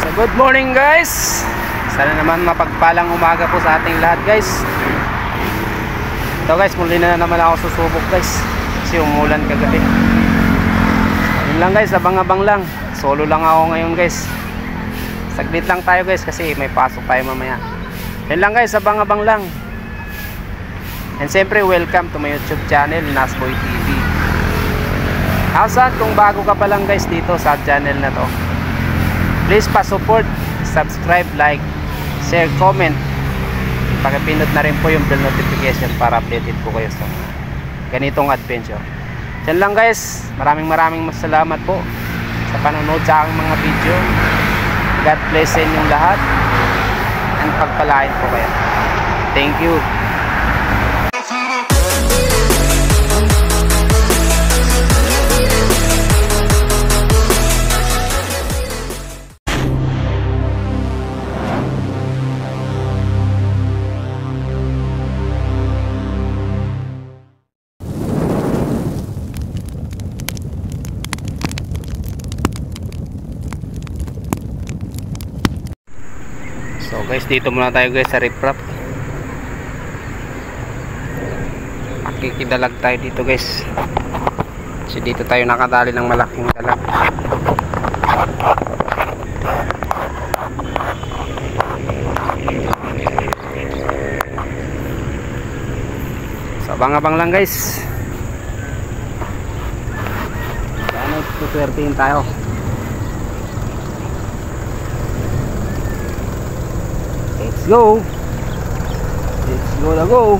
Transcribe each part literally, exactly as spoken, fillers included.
So good morning guys. Sana naman mapagpalang umaga po sa ating lahat guys. Ito guys, muli na naman ako susubok guys kasi umulan kagabi. Yun lang guys, abang-abang lang. Solo lang ako ngayon guys. Saglit lang tayo guys kasi may pasok tayo mamaya. Yun lang guys, abang-abang lang. And siyempre welcome to my YouTube channel, Nasboy T V. Asan kung bago ka pa lang guys dito sa channel na to, please pa-support, subscribe, like, share, comment. Pakipindot na rin po yung bell notification para updated po kayo sa ganitong adventure. Yan lang guys, maraming maraming salamat po sa panonood sa aking mga video. God bless sa inyong lahat and pagpalain po kayo. Thank you. So guys, dito muna tayo guys sa riprap. Makikidalag tayo dito guys. Kasi dito tayo nakadali ng malaking dalag. So abang-abang lang guys. Sana tutwertihin tayo. Let's go. Let's go na go.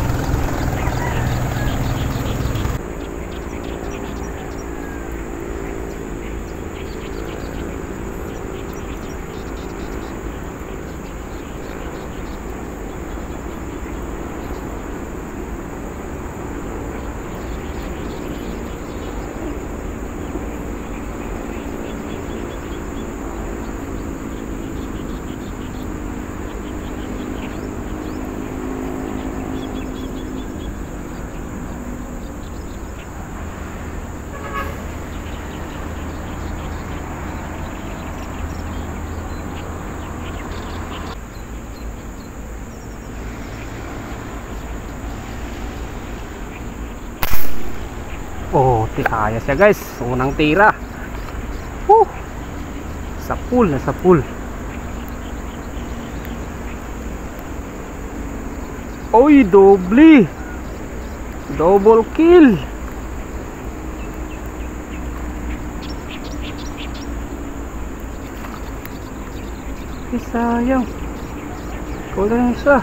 Oh, tikaya siya guys. Unang tira. Woo! Sa pool, nasa pool. Oy, doble. Double kill. Eh, sayang. Kulang isa.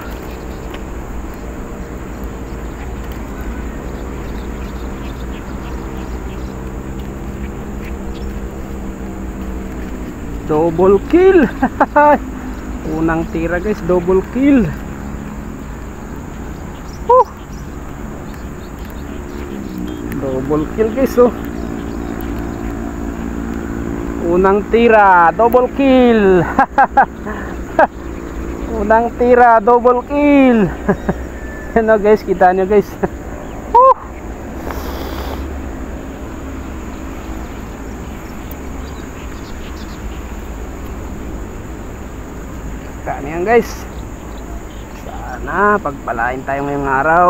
Double kill. Unang tira guys, double kill. Woo! Double kill guys oh. Unang tira, double kill. Unang tira, double kill. Ano guys, kita nyo guys. Woo! Kani yan guys. Sana pagpalain tayo ngayong araw.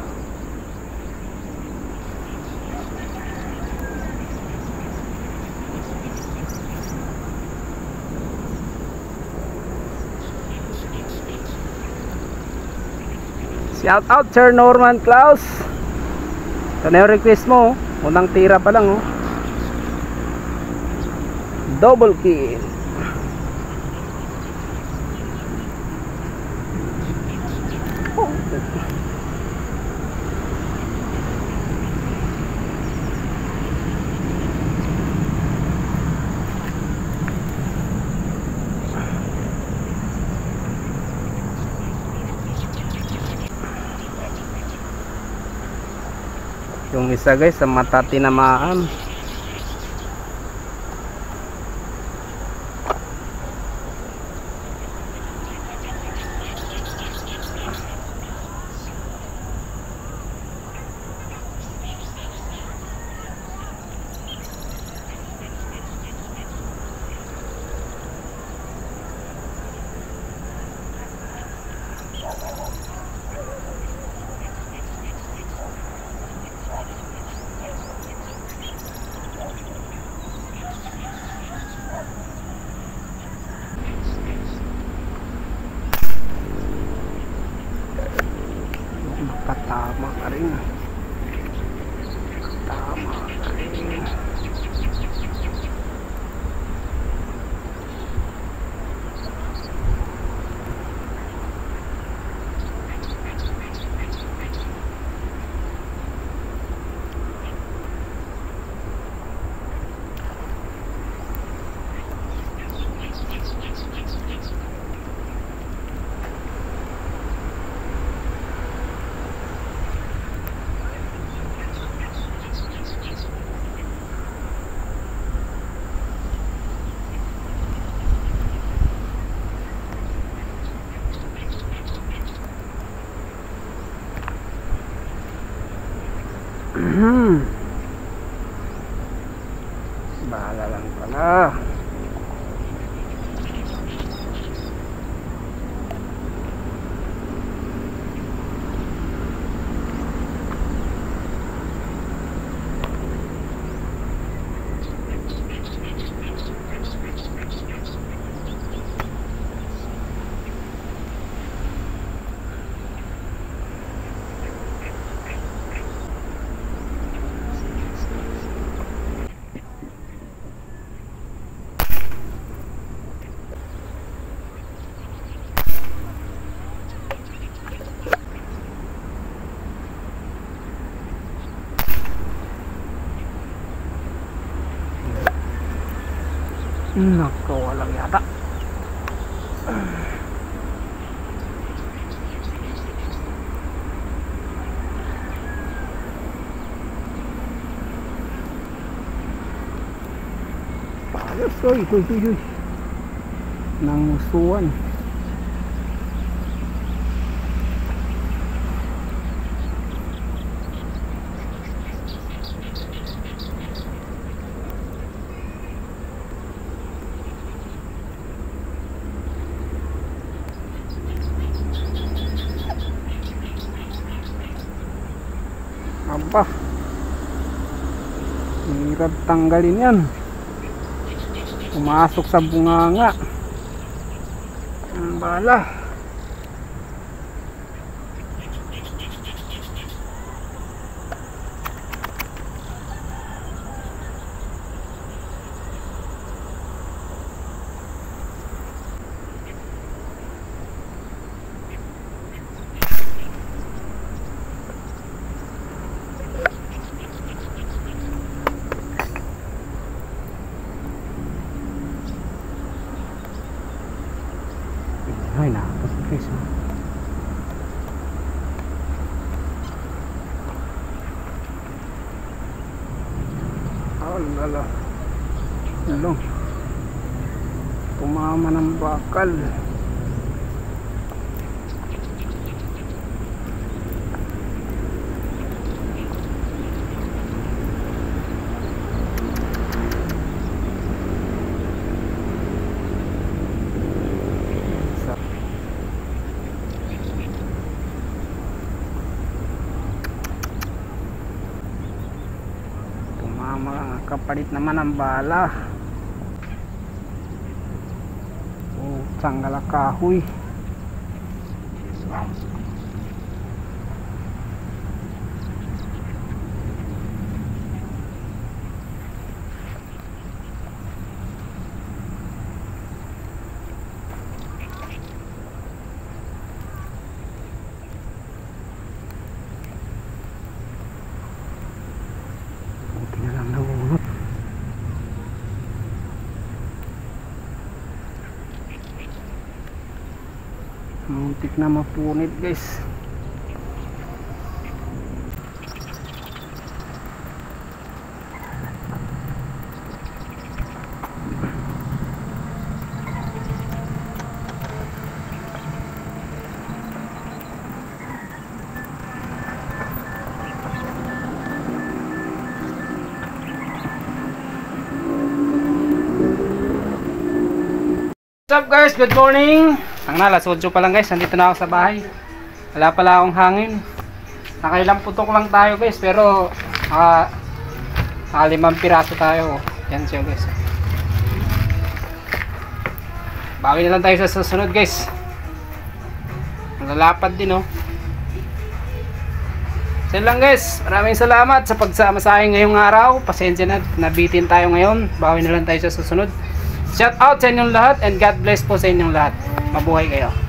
Shout out Sir Norman Klaus. Ito na yung request mo. Unang tira pa lang oh. Double kill. Yung isa guys sa mata tinamaan. Hmm. Bahala lang pala. Nako, walang yata. Ayos, oy, oy, oy, oy. Nangusuan. Aba, hirap tanggalin yan. Pumasok sa bunganga ang bala. Ay, nakapasok guys. Oh, lala. Ulong. Tumama ng bakal. Mga kapalit naman ang bala. Oh, tanggal kahoy. Muntik na mapunit guys. What's up guys? Good morning! Ang na, alas otso pa lang guys, nandito na ako sa bahay. Wala pala akong hangin. Nakailang putok lang tayo guys, pero uh, nakalimang piraso tayo. Yan siya guys. Bawi na lang tayo sa susunod guys. Nalalapad din oh. So lang guys, maraming salamat sa pagsama sa akin ngayong araw. Pasensya na, nabitin tayo ngayon. Bawi na lang tayo sa susunod. Shout out sa inyong lahat and God bless po sa inyong lahat. Mabuhay kayo.